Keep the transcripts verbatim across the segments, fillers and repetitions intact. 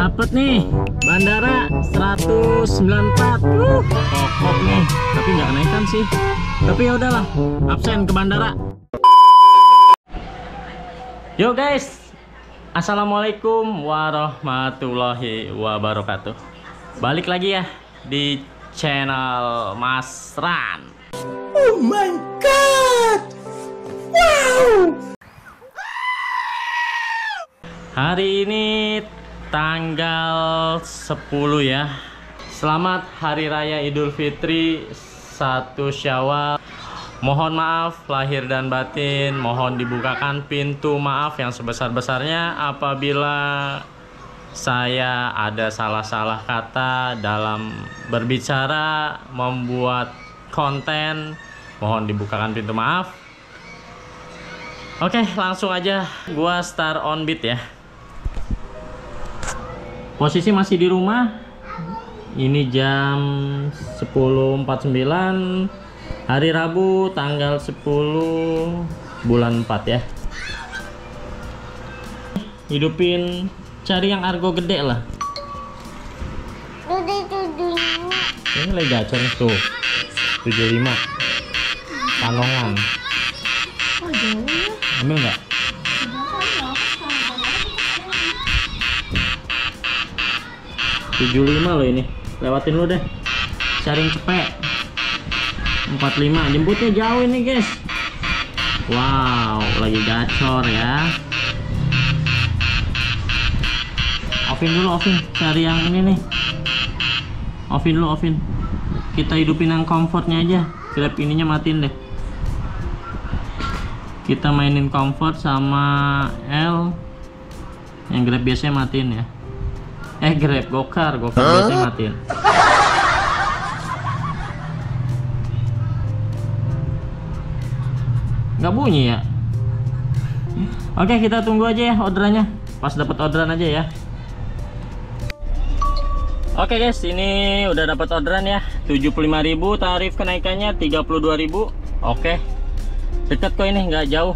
Dapet nih bandara seratus sembilan puluh empat. Uh, kokok nih, tapi nggak kenaikan sih. Tapi ya udahlah, absen ke bandara. Yo guys, assalamualaikum warahmatullahi wabarakatuh. Balik lagi ya di channel Mas Ran. Oh my god, wow. Hari ini tanggal sepuluh ya. Selamat Hari Raya Idul Fitri satu Syawal. Mohon maaf lahir dan batin. Mohon dibukakan pintu maaf yang sebesar-besarnya apabila saya ada salah-salah kata dalam berbicara, membuat konten. Mohon dibukakan pintu maaf. Oke, langsung aja gua start on beat ya. Posisi masih di rumah. Ini jam sepuluh empat puluh sembilan hari Rabu tanggal sepuluh bulan empat ya. Hidupin, cari yang argo gede lah. Ini lagi gacor tuh. tujuh puluh lima. Panongan. Ambil nggak? tujuh puluh lima loh ini. Lewatin lu deh. Sharing cepet. empat puluh lima. Jemputnya jauh ini guys. Wow, lagi gacor ya. Offin dulu, offin. Cari yang ini nih. Offin dulu, offin. Kita hidupin yang comfortnya aja. Grab ininya matiin deh. Kita mainin comfort sama L. Yang grab biasanya matiin ya. Eh grab, gokar, gokar huh? Biasanya matiin. Nggak bunyi ya. Oke, kita tunggu aja ya orderannya. Pas dapat orderan aja ya. Oke guys, ini udah dapat orderan ya. tujuh puluh lima ribu, tarif kenaikannya tiga puluh dua ribu. Oke. Dekat kok ini, nggak jauh.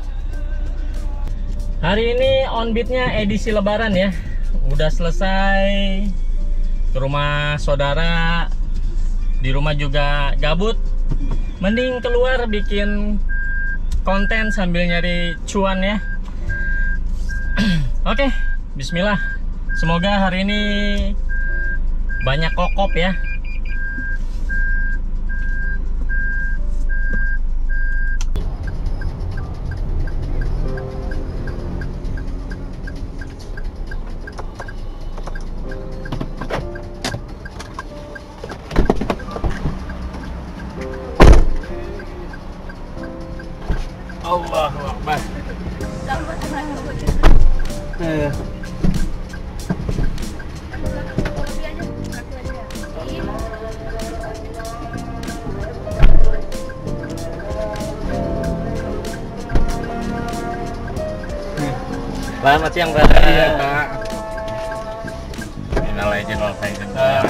Hari ini on beatnya edisi lebaran ya. Udah selesai ke rumah saudara. Di rumah juga gabut. Mending keluar bikin konten sambil nyari cuan ya. Oke, bismillah. Semoga hari ini banyak kokop ya. Allahu Akbar. Eh. Selamat siang, Pak. Iya, Pak. Innal aidin wal faizin.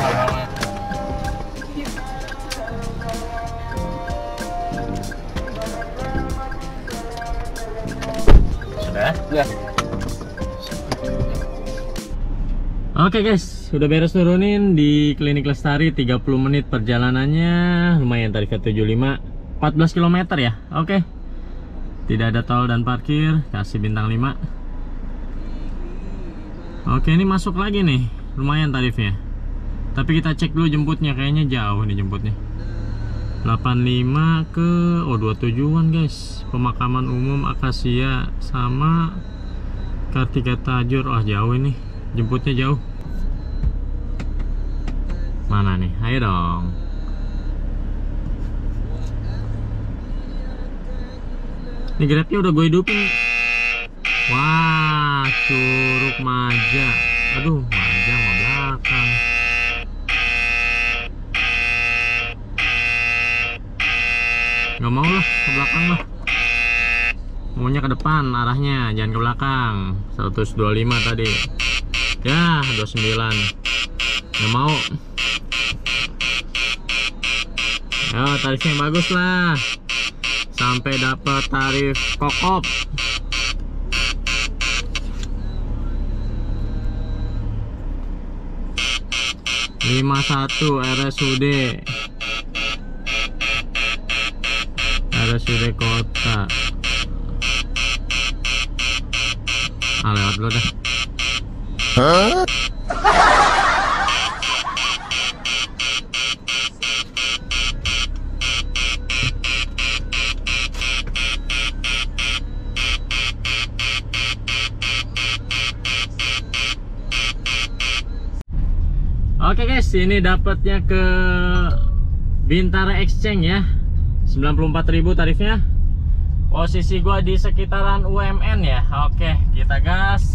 Sudah? Ya. Oke guys, sudah beres turunin di Klinik Lestari. Tiga puluh menit perjalanannya. Lumayan, tarifnya tujuh puluh lima. empat belas kilometer ya. Oke. Tidak ada tol dan parkir. Kasih bintang lima. Oke, ini masuk lagi nih. Lumayan tarifnya. Tapi kita cek dulu jemputnya. Kayaknya jauh nih jemputnya. delapan puluh lima ke oh dua puluh tujuan guys. Pemakaman umum Akasia sama Kartika Tajur. Oh jauh ini. Jemputnya jauh. Mana nih? Ayo dong. Ini grabnya udah gue hidupin. Wah, Curug Maja. Aduh, Maja mau belakang. Gak mau lah, ke belakang lah. Maunya ke depan arahnya, jangan ke belakang. seratus dua puluh lima tadi. Ya, dua puluh sembilan. Gak mau. Ya, tarifnya bagus lah. Sampai dapat tarif kokop. lima satu R S U D R S U D Kota. Ah, lewat dulu dah. Hah? Oke guys, ini dapatnya ke Bintara Exchange ya, sembilan puluh empat ribu tarifnya. Posisi gua di sekitaran U M N ya. Oke, kita gas.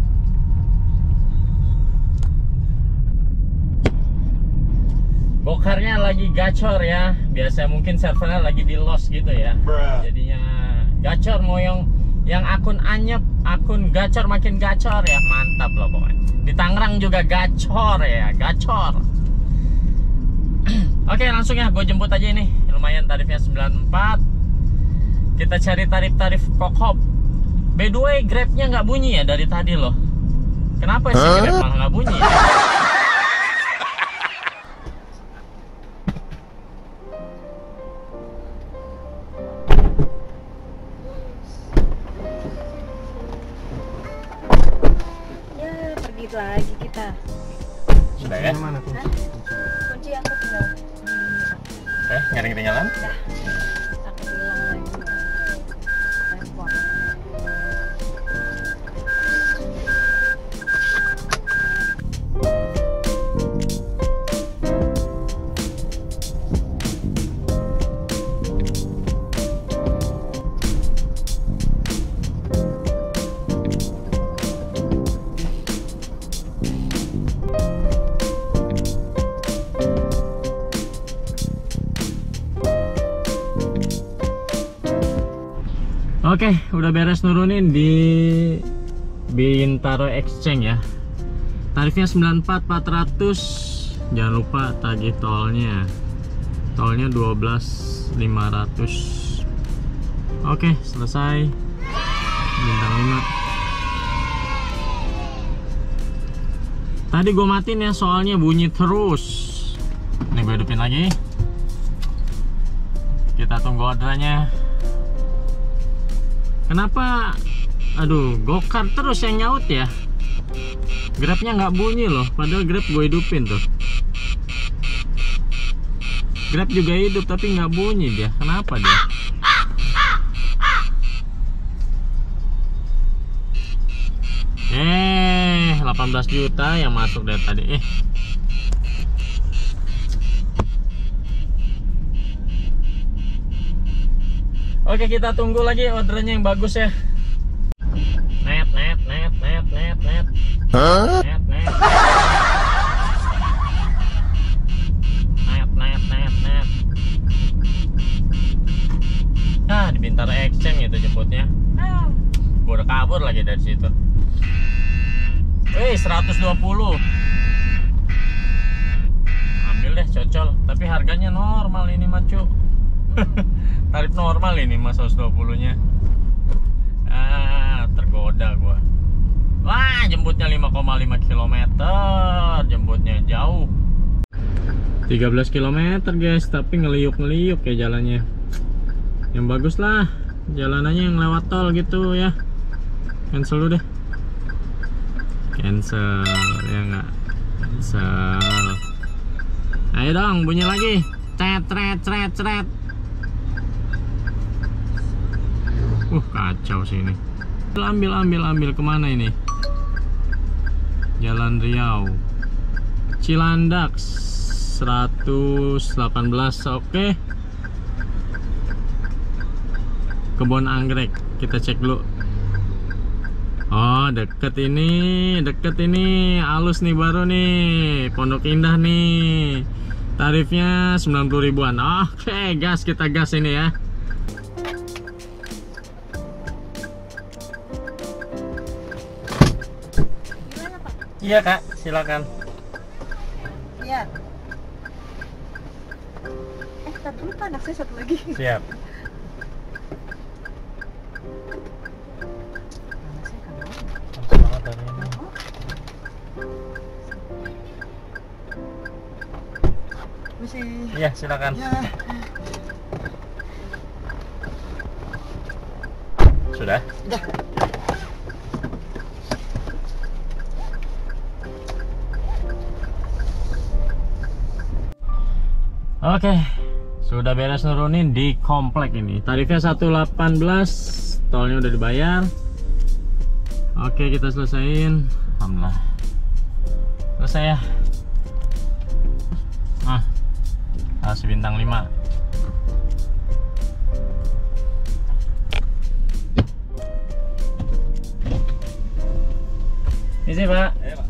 Gokarnya lagi gacor ya. Biasa mungkin servernya lagi di loss gitu ya. Jadinya gacor, mau yang yang akun anyep, akun gacor makin gacor ya. Mantap loh pokoknya. Di Tangerang juga gacor ya, gacor. Oke, langsung ya, gue jemput aja ini. Lumayan tarifnya sembilan puluh empat. Kita cari tarif-tarif Kokop. By the way, Grabnya nggak bunyi ya dari tadi loh. Kenapa sih Grab malah nggak bunyi ya? Lagi kita sudah ya? Mana kunci? Kunci aku tinggal. Eh, nggak ada yang ketinggalan? Dah. Aku bilang lagi. Repot. Oke, udah beres nurunin di Bintaro Exchange ya. Tarifnya sembilan puluh empat empat ratus. Jangan lupa tagih tolnya. Tolnya dua belas lima ratus. Oke, selesai. Bintang lima. Tadi gue matiin ya, soalnya bunyi terus. Ini gue hidupin lagi. Kita tunggu orderannya. Kenapa? Aduh, Gokar terus yang nyaut ya. Grabnya nggak bunyi loh, padahal Grab gue hidupin tuh. Grab juga hidup tapi nggak bunyi dia. Kenapa dia? Eh, delapan belas juta yang masuk dari tadi. Eh. Oke, kita tunggu lagi ordernya yang bagus ya. Net, net, net, net, net, net. Hah? Net, net. Net, net, net, net. Nah, di Bintara Exchange itu jemputnya. Gue udah kabur lagi dari situ. Wih, seratus dua puluh. Ambil deh, cocol. Tapi harganya normal ini macu. Tarif normal ini mas, seratus dua puluh nya. Ah, tergoda gua. Wah, jemputnya lima koma lima kilometer. Jemputnya jauh, tiga belas kilometer guys, tapi ngeliuk-ngeliuk ya jalannya. Yang bagus lah jalanannya, yang lewat tol gitu ya. Cancel dulu deh. Cancel ya nggak? Cancel. Ayo dong, bunyi lagi. Cet, cet, cet, cet. Uh, kacau sih ini. Ambil, ambil, ambil kemana ini? Jalan Riau, Cilandak, seratus delapan belas. Oke. Kebon Anggrek, kita cek dulu. Oh, deket ini, deket ini, halus nih, baru nih, Pondok Indah nih. Tarifnya sembilan puluh ribuan. Oke, gas, kita gas ini ya. Iya kak, silakan. Iya. Eh, tapi lupa anak saya satu lagi. Siap. Misi. Iya, silakan. Ya. Sudah? Udah. Oke, sudah beres nurunin di komplek ini. Tarifnya seratus delapan belas, tolnya udah dibayar. Oke, kita selesaiin. Alhamdulillah. Selesai ya. Ah, kasih bintang lima. Ini Pak.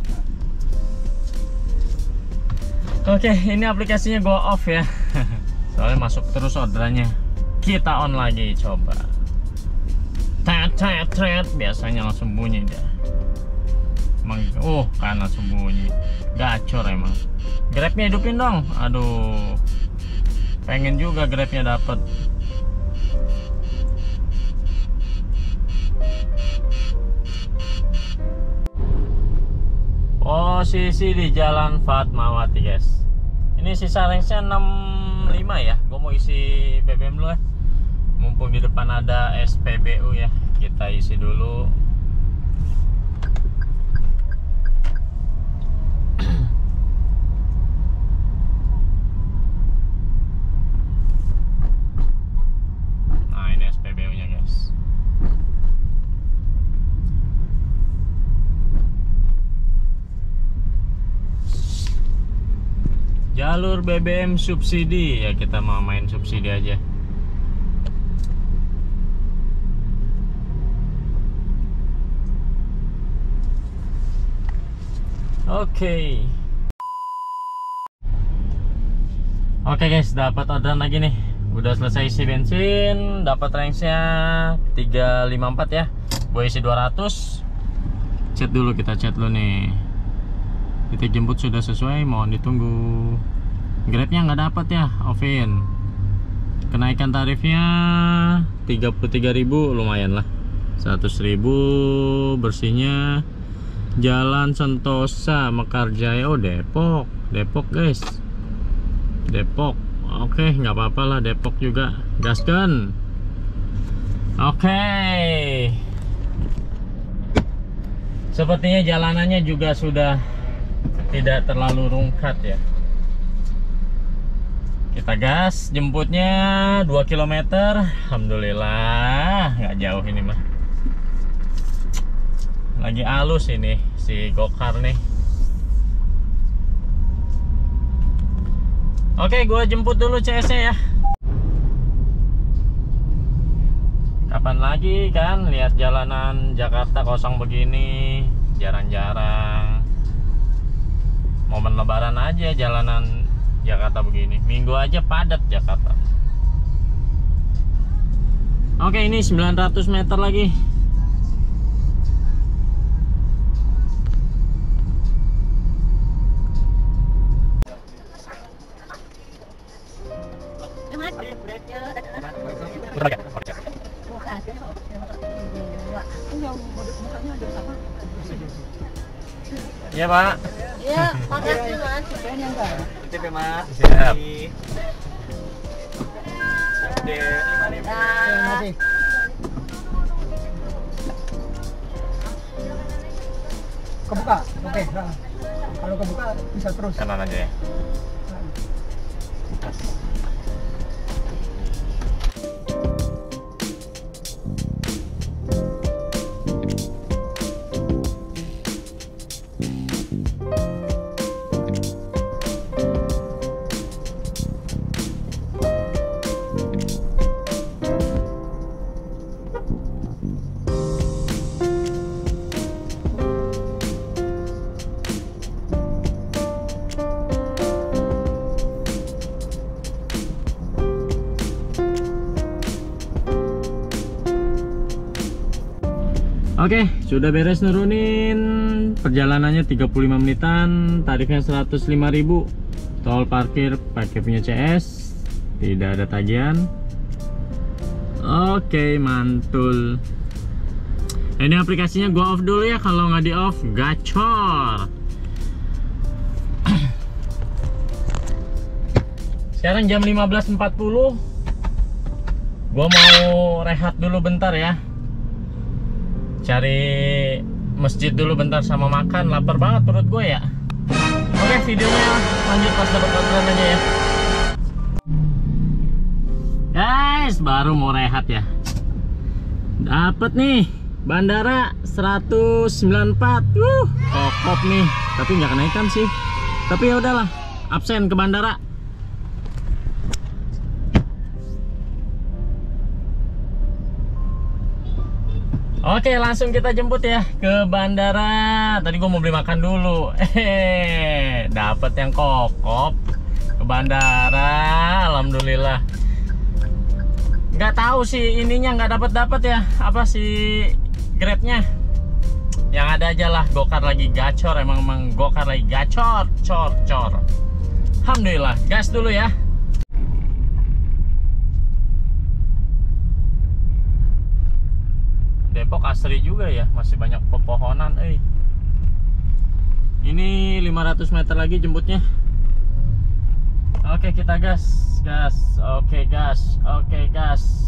Oke, ini aplikasinya go off ya. Soalnya masuk terus orderannya. Kita on lagi, coba. Tet tet tet, biasanya langsung bunyi dia. Emang, oh kan langsung bunyi. Gacor emang. Grabnya hidupin dong. Aduh, pengen juga Grabnya dapet. Posisi di Jalan Fatmawati guys. Ini sisa range-nya enam puluh lima ya. Gue mau isi B B M dulu ya. Mumpung di depan ada S P B U ya. Kita isi dulu. Nah, ini S P B U-nya guys. Jalur B B M subsidi ya, kita mau main subsidi aja. Oke. Oke guys, dapat orderan lagi nih. Udah selesai isi bensin, dapat range-nya tiga lima empat ya. Gue isi dua ratus. Chat dulu, kita chat dulu nih. Titik jemput sudah sesuai, mohon ditunggu. Grabnya nggak dapat ya, Ovin. Kenaikan tarifnya tiga puluh tiga ribu, lumayan lah. seratus ribu bersihnya. Jalan Sentosa, Mekarjaya. Oh, Depok. Depok guys. Depok. Oke, nggak apa-apa lah, Depok juga. Gaskan. Oke. Sepertinya jalanannya juga sudah tidak terlalu rungkat ya. Kita gas, jemputnya dua kilometer. Alhamdulillah, nggak jauh ini mah. Lagi halus ini si Gokar nih. Oke, gue jemput dulu C S-nya ya. Kapan lagi kan lihat jalanan Jakarta kosong begini, jarang-jarang. Momen lebaran aja jalanan Jakarta begini. Minggu aja padat Jakarta. Oke, ini sembilan ratus meter lagi. Iya Pak. Iya, makasih Mas. Titip ya Mas. Siap. Nah, Kebuka, oke. Nah, kalau kebuka bisa terus. Kanan aja ya. Oke, sudah beres nurunin. Perjalanannya tiga puluh lima menitan, tarifnya seratus lima ribu. Tol parkir pakai punya C S, tidak ada tagihan. Oke, mantul. Ini aplikasinya gua off dulu ya, kalau nggak di off gacor. Sekarang jam lima belas empat puluh. Gua mau rehat dulu bentar ya. Cari masjid dulu bentar sama makan. Lapar banget perut gue ya. Oke, videonya lanjut pas dapat orderan aja ya. Guys, baru mau rehat ya. Dapat nih bandara seratus sembilan puluh empat. Uh, kokop nih. Tapi nggak kenaikan sih. Tapi ya udahlah, absen ke bandara. Oke, langsung kita jemput ya ke bandara. Tadi gue mau beli makan dulu. Eh, dapat yang kokop ke bandara. Alhamdulillah. Nggak tahu sih ininya nggak dapat dapat ya. Apa sih Grabnya? Yang ada aja lah. Gokar lagi gacor. Emang emang Gokar lagi gacor, cor, cor. Alhamdulillah. Gas dulu ya. Depok asri juga ya, masih banyak pepohonan. Eh, ini lima ratus meter lagi jemputnya. Oke, kita gas, gas. Oke, gas. Oke, gas.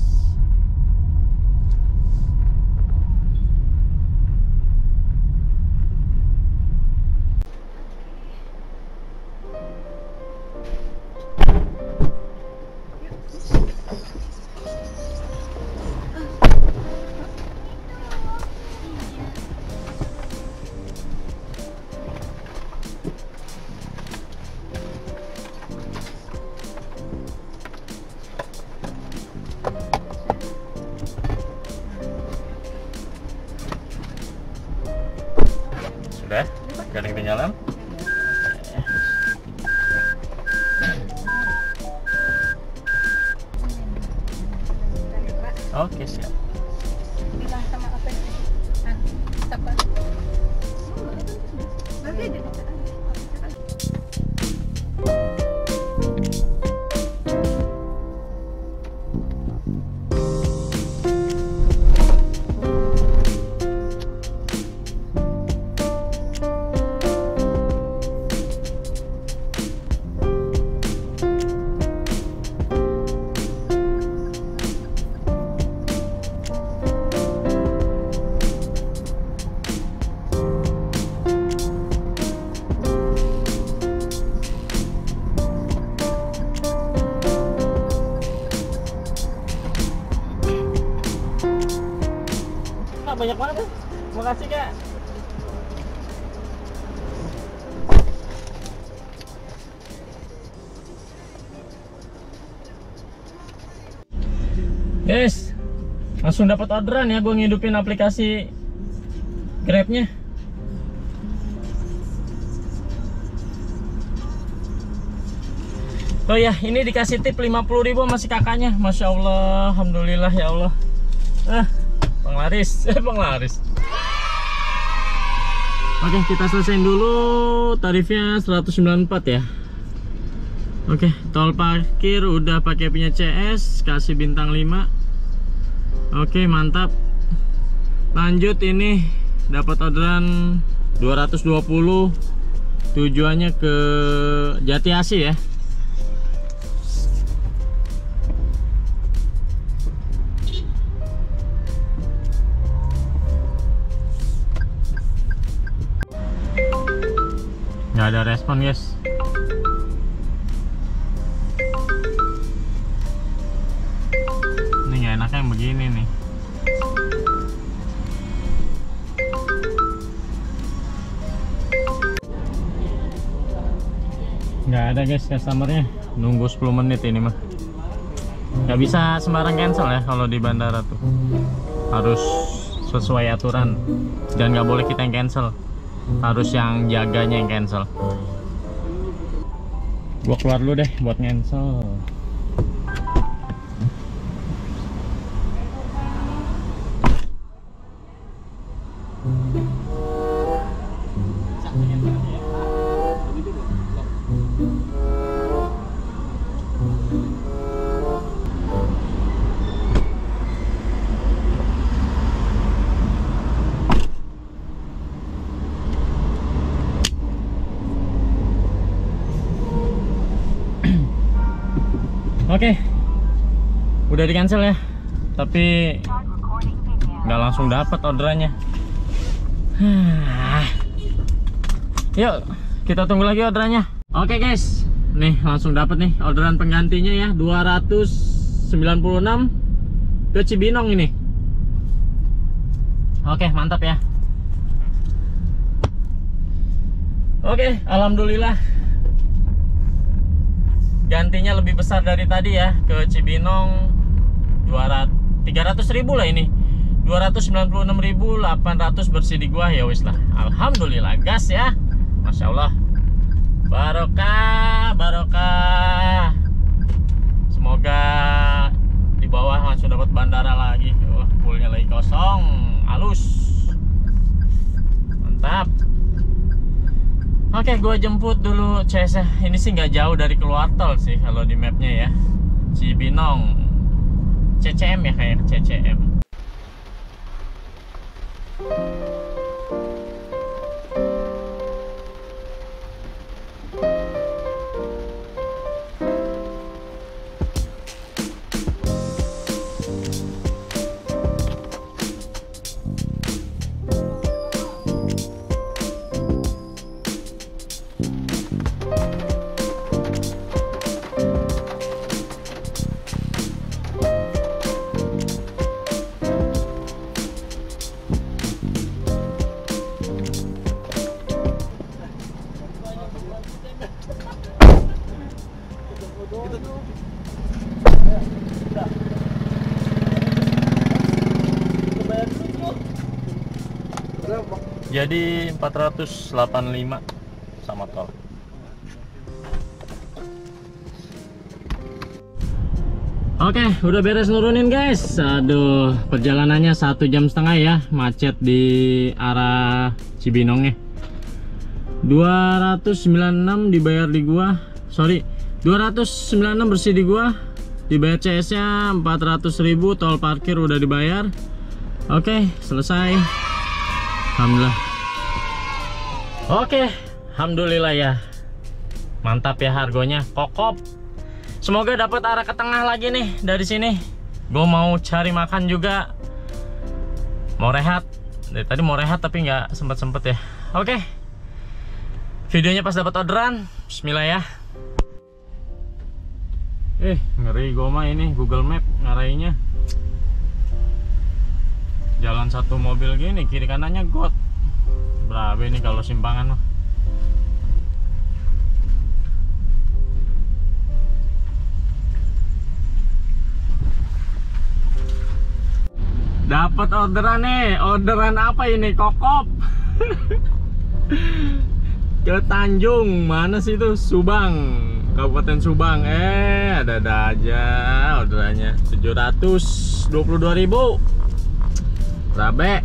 Sudah, gak ada yang ketinggalan. Oke, siap. Bilang sama apa sih? Ah, apa? Nanti di banyak banget tuh. Makasih Kak. Guys, langsung dapat orderan ya. Gue ngidupin aplikasi Grabnya. Oh ya, ini dikasih tip lima puluh ribu masih kakaknya. Masya Allah, alhamdulillah ya Allah. Ah, penglaris, eh penglaris. Oke, kita selesaiin dulu. Tarifnya seratus sembilan puluh empat ya. Oke, tol parkir udah pakai punya C S, kasih bintang lima. Oke, mantap. Lanjut, ini dapat orderan dua ratus dua puluh. Tujuannya ke Jati Asih ya. Nggak ada respon guys. Ini nggak enaknya yang begini nih. Nggak ada guys customernya. Nunggu sepuluh menit ini mah. Nggak bisa sembarang cancel ya kalau di bandara tuh. Harus sesuai aturan. Dan nggak boleh kita yang cancel. Harus yang jaganya yang cancel. Gua keluar dulu deh buat cancel. Oke, udah di cancel ya, tapi nggak langsung dapat orderannya. Yuk kita tunggu lagi orderannya. Oke guys, nih langsung dapat nih orderan penggantinya ya, dua ratus sembilan puluh enam ke Cibinong ini. Oke, mantap ya. Oke, alhamdulillah gantinya lebih besar dari tadi ya, ke Cibinong tiga ratus ribu lah ini, dua ratus sembilan puluh enam ribu delapan ratus bersih di gua. Ya wis lah, alhamdulillah gas ya, masya Allah, barokah barokah. Semoga di bawah langsung dapat bandara lagi. Wah, poolnya lagi kosong, halus, mantap. Oke, gue jemput dulu C S nya. Ini sih nggak jauh dari keluar tol sih kalau di mapnya ya, Cibinong, C C M ya, kayak C C M. Jadi empat ratus delapan puluh lima sama tol. Oke, udah beres nurunin guys. Aduh, perjalanannya satu jam setengah ya, macet di arah Cibinongnya. dua ratus sembilan puluh enam dibayar di gua, sorry, dua ratus sembilan puluh enam bersih di gua, dibayar C S nya empat ratus ribu, tol parkir udah dibayar. Oke, selesai. Alhamdulillah. Oke, alhamdulillah ya. Mantap ya, harganya kokop. Semoga dapat arah ke tengah lagi nih dari sini. Gue mau cari makan juga. Mau rehat. Dari tadi mau rehat tapi nggak sempet-sempet ya. Oke. Videonya pas dapat orderan. Bismillah ya. Eh, ngeri gue mah ini Google Map ngarainya. Jalan satu mobil gini, kiri kanannya got. Berapa ini kalau simpangan mah? Dapat orderan nih. Orderan apa ini? Kokop. Ke Tanjung, mana sih itu? Subang, Kabupaten Subang. Eh, ada-ada aja orderannya. tujuh ratus dua puluh dua ribu. Rabe.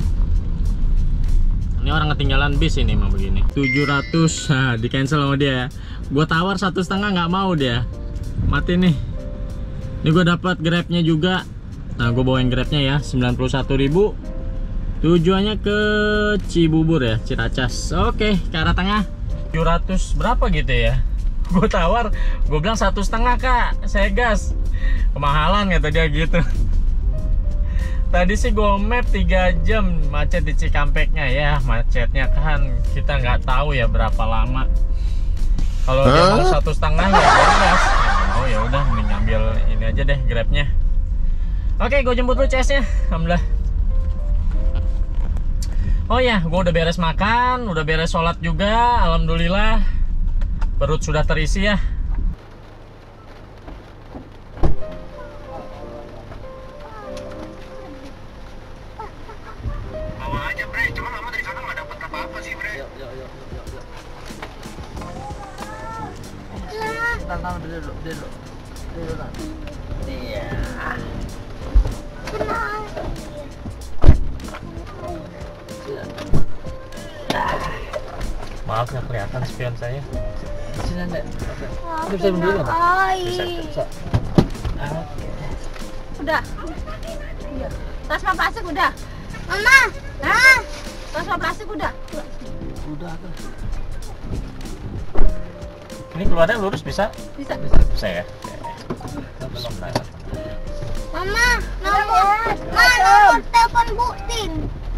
Ini orang ketinggalan bis ini mah begini. tujuh ratus, nah, di cancel sama dia ya. Gue tawar satu setengah nggak mau dia. Mati nih. Ini gue dapat grabnya juga. Nah, gue bawain grabnya ya, sembilan puluh satu ribu. Tujuannya ke Cibubur ya, Ciracas. Oke, ke arah tengah. tujuh ratus berapa gitu ya. Gue tawar, gue bilang satu setengah kak, saya gas. Kemahalan kata dia gitu. Tadi sih gue map tiga jam macet di Cikampeknya ya. Macetnya kan kita nggak tahu ya berapa lama. Kalau dia mau satu setengah ya gas. Oh ya udah, mending ngambil ini aja deh grabnya. Oke, gue jemput dulu C S nya. Alhamdulillah. Oh ya, gue udah beres makan, udah beres sholat juga. Alhamdulillah, perut sudah terisi ya. Tangan dulu, dulu, dulu. Iya. Maaf nggak kelihatan spion saya. Sini Nek. Ini bisa berdiri nggak? Bisa, bisa. Oke. Udah. Iya. Tasma plastik udah. Mama. Nah. Tasma plastik udah. Udah tuh. Ini keluarnya lurus bisa? Bisa. Bisa. Bisa ya. Oke. Mama, nomor, Ma, nomor telepon Bu Tin.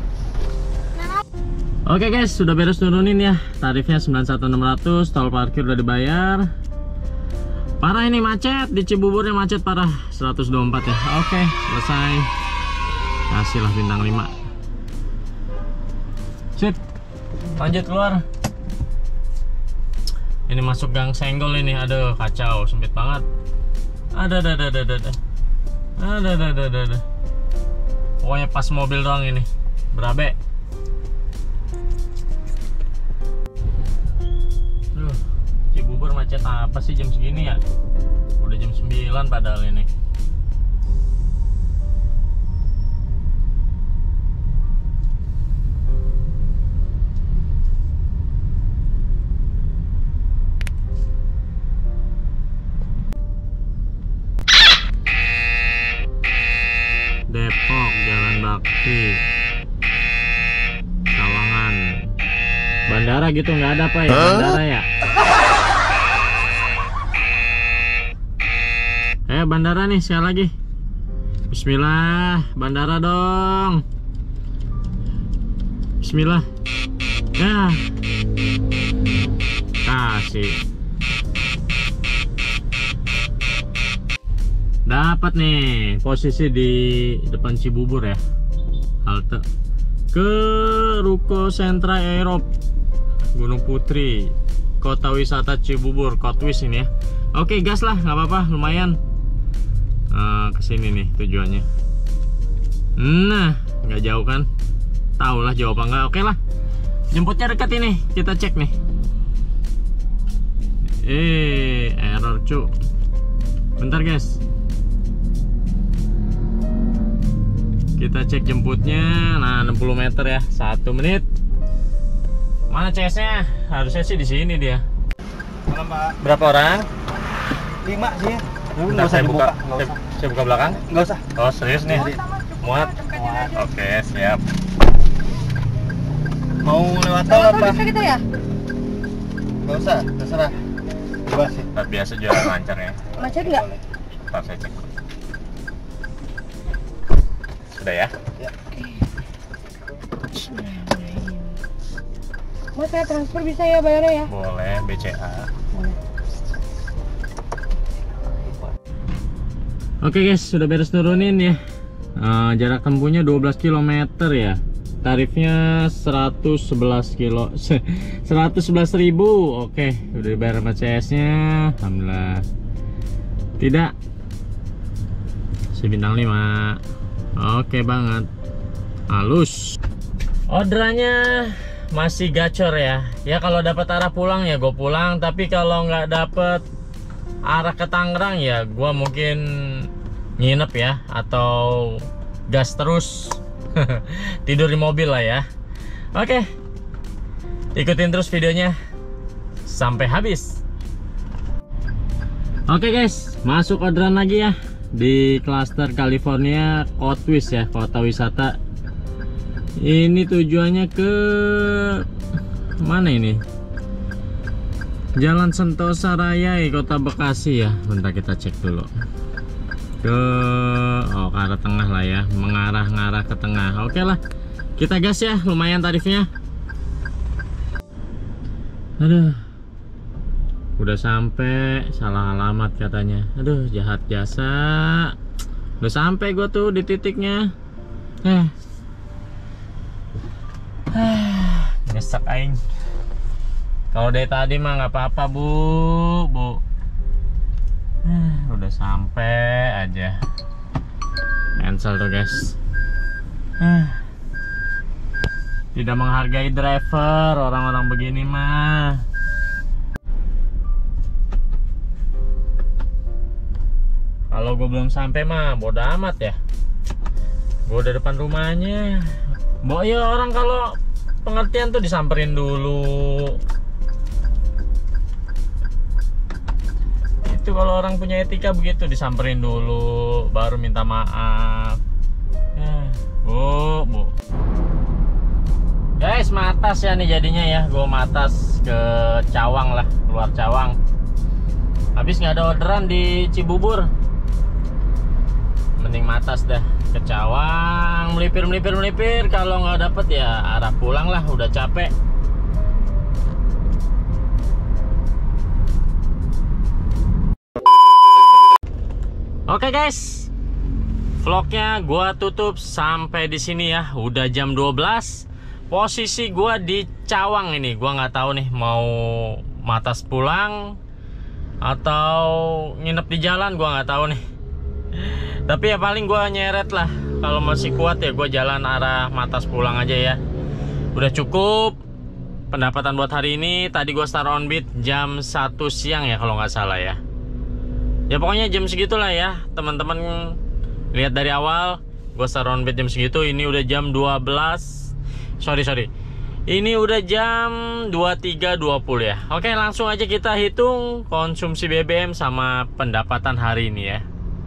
Oke guys, sudah beres turunin ya. Tarifnya sembilan puluh satu ribu enam ratus, tol parkir udah dibayar. Parah ini macet, di Cibuburnya macet parah. seratus dua puluh empat ya. Oke, selesai. Kasihlah bintang lima. Sip. Lanjut keluar. Ini masuk gang senggol ini. Aduh, kacau, sempit banget. Ada ada ada ada ada. Ada ada ada ada. Pokoknya pas mobil doang ini. Berabe. Duh, Cibubur macet apa sih jam segini ya? Udah jam sembilan padahal ini. Depok, Jalan Bakti, Sawangan, bandara gitu nggak ada apa ya? Bandara ya? Eh bandara nih sekali lagi. Bismillah, bandara dong. Bismillah. Ya. Kasih. Dapat nih posisi di depan Cibubur ya, halte ke Ruko Sentra Aerop Gunung Putri, Kota Wisata Cibubur, Kotwis ini ya. Oke gas lah, nggak apa-apa, lumayan. Uh, kesini nih tujuannya. Nah, nggak jauh kan? Tahu lah jauh apa nggak? Oke lah, jemputnya dekat ini, kita cek nih. Eh, error cu. Bentar guys. Kita cek jemputnya. Nah, enam puluh meter ya, satu menit. Mana C S-nya? Harusnya sih di sini dia. Halo, Mbak. Berapa orang? Lima sih. Bentar, saya buka. Saya, saya buka belakang. Nggak usah. Oh, serius nih? Muat? Muat. Oke, siap. Mau lewat tol apa? Bisa kita ya? Nggak usah, terserah. Bebas sih. Tapi biasa juga lancar ya. Macet nggak? Ntar saya cek. Sudah ya? Ya. Mas, saya transfer bisa ya bayarnya ya? Boleh, B C A. Oke guys, sudah beres nurunin ya. Uh, jarak tempuhnya dua belas kilometer ya. Tarifnya seratus sebelas kilo, seratus sebelas ribu. Oke, udah dibayar sama C S-nya. Alhamdulillah. Tidak. Si bintang lima. Oke banget. Halus. Orderannya masih gacor ya. Ya kalau dapat arah pulang ya gue pulang, tapi kalau nggak dapat arah ke Tangerang ya gue mungkin nginep ya, atau gas terus. Tidur di mobil lah ya. Oke, ikutin terus videonya sampai habis. Oke guys, masuk orderan lagi ya di klaster California Kotwis ya, Kota Wisata. Ini tujuannya ke mana ini? Jalan Sentosa Raya, Kota Bekasi ya. Bentar kita cek dulu. Ke oh ke arah tengah lah ya, mengarah-ngarah ke tengah. Oke lah, kita gas ya, lumayan tarifnya. Aduh, udah sampai, salah alamat katanya. Aduh, jahat jasa. Udah sampai gue tuh di titiknya. Eh, nyesek aing. Kalau dari tadi mah nggak apa-apa bu, bu. Uh, udah sampai aja. Cancel tuh guys. Uh, tidak menghargai driver orang-orang begini mah. Kalau gue belum sampai mah bodo amat ya. Gue udah depan rumahnya. Bo ya orang kalau pengertian tuh disamperin dulu. Itu kalau orang punya etika begitu, disamperin dulu baru minta maaf. Eh, bu, bu. Guys, matas ya nih jadinya ya. Gue matas ke Cawang lah, keluar Cawang. Habis nggak ada orderan di Cibubur. mending matas dah ke Cawang, melipir melipir melipir. Kalau nggak dapet ya arah pulang lah, udah capek. Oke guys, vlognya gua tutup sampai di sini ya. Udah jam dua belas. Posisi gua di Cawang ini. Gua nggak tahu nih mau matas pulang atau nginep di jalan, gua nggak tahu nih. Tapi ya paling gua nyeret lah. Kalau masih kuat ya gua jalan arah matas pulang aja ya. Udah cukup pendapatan buat hari ini. Tadi gua start on beat jam satu siang ya kalau nggak salah ya. Ya pokoknya jam segitulah ya teman-teman. Lihat dari awal gua start on beat jam segitu. Ini udah jam dua belas. Sorry sorry Ini udah jam dua puluh tiga dua puluh ya. Oke, langsung aja kita hitung konsumsi B B M sama pendapatan hari ini ya.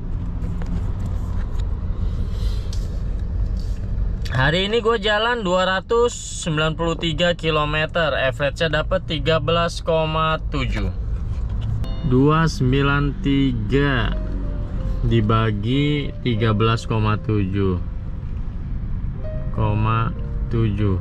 Hari ini gue jalan dua ratus sembilan puluh tiga kilometer, average-nya dapat tiga belas koma tujuh. dua ratus sembilan puluh tiga dibagi tiga belas koma tujuh koma tujuh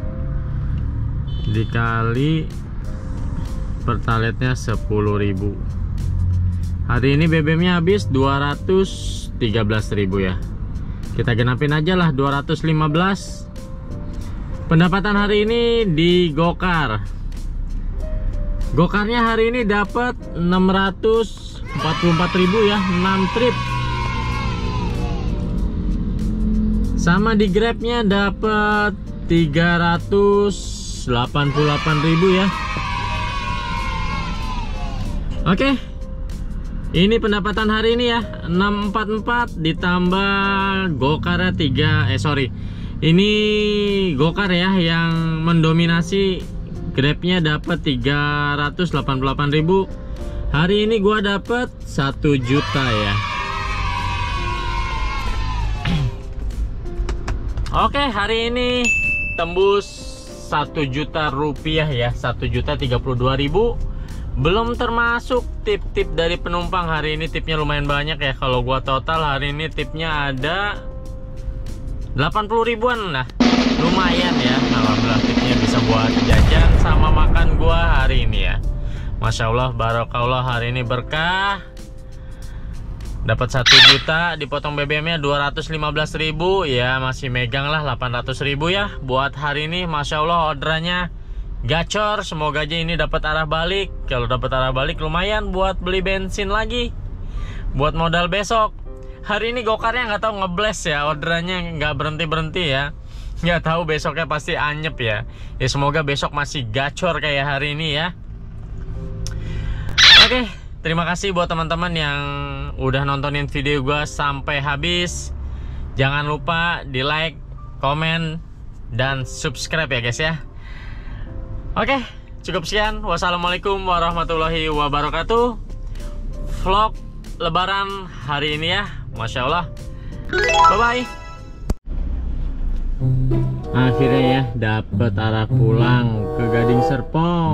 dikali pertaletnya sepuluh ribu. Hari ini B B M nya habis dua ratus tiga belas ribu ya. Kita genapin aja lah dua ratus lima belas. Pendapatan hari ini di Gokar. Gokarnya hari ini dapat enam ratus empat puluh empat ribu ya, enam trip. Sama di Grabnya dapat tiga ratus delapan puluh delapan ribu ya. Oke. Ini pendapatan hari ini ya, enam ratus empat puluh empat ditambah Gokarnya tiga eh sorry. Ini Gokar ya yang mendominasi, Grabnya dapat tiga ratus delapan puluh delapan ribu. Hari ini gua dapat satu juta ya. Oke, hari ini tembus satu juta rupiah ya, satu juta tiga puluh dua ribu. Belum termasuk tip-tip dari penumpang. Hari ini tipnya lumayan banyak ya. Kalau gua total hari ini tipnya ada delapan puluh ribuan lah. Lumayan ya. Alhamdulillah tipnya bisa buat jajan sama makan gua hari ini ya. Masya Allah, barakallah, hari ini berkah. Dapat satu juta, dipotong B B M nya dua ratus lima belas ribu. Ya masih megang lah delapan ratus ribu ya. Buat hari ini Masya Allah orderannya gacor. Semoga aja ini dapat arah balik. Kalau dapat arah balik lumayan buat beli bensin lagi, buat modal besok. Hari ini Gokarnya nggak tahu ngebles ya, orderannya nggak berhenti berhenti ya. Nggak tahu besoknya pasti anyep ya. Ya semoga besok masih gacor kayak hari ini ya. Oke, terima kasih buat teman-teman yang udah nontonin video gua sampai habis. Jangan lupa di like, komen, dan subscribe ya guys ya. Oke, cukup sekian. Wassalamualaikum warahmatullahi wabarakatuh. Vlog Lebaran hari ini ya, Masya Allah. Bye-bye. Akhirnya ya, dapat arah pulang ke Gading Serpong.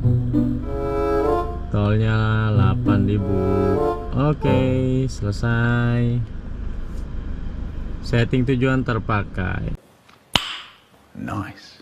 Tolnya delapan ribu. Oke, selesai. Setting tujuan terpakai. Nice.